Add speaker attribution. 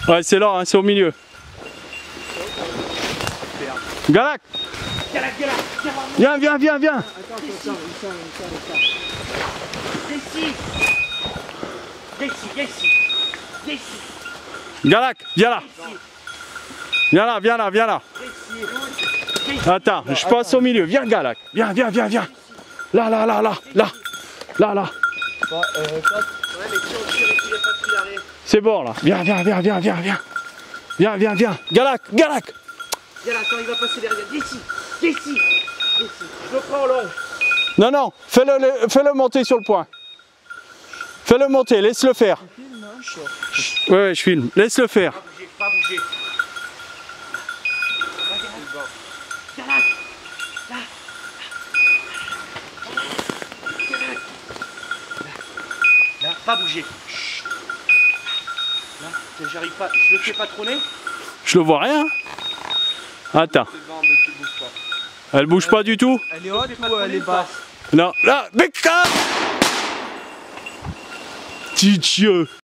Speaker 1: Ouais, c'est là, hein, c'est au milieu. Galac. Viens, viens, viens, viens. Galac, viens là. Viens là, viens là, viens là. Attends, je passe au milieu. Viens, Galac. Viens, viens, viens, viens. Là, là, là, là, là. Là, là. C'est bon là. Viens, viens, viens, viens, viens, viens. Viens, viens, viens. Galac, Galac.
Speaker 2: Viens là, attends, il va passer derrière. Viens ici, viens ici, viens ici. Je le prends en long.
Speaker 1: Non, non, fais-le monter sur le point. Fais-le monter, laisse-le faire. Ouais, ouais, je filme. Laisse-le faire.
Speaker 2: Pas bouger, pas bouger. Galac, là. Galac. Là, pas bouger. Là, j'arrive pas, je le fais patronner.
Speaker 1: Je le vois rien. Attends. Elle bouge pas du tout?
Speaker 2: Elle est haute ou elle est basse?
Speaker 1: Non, là, mais calme! Petit Dieu!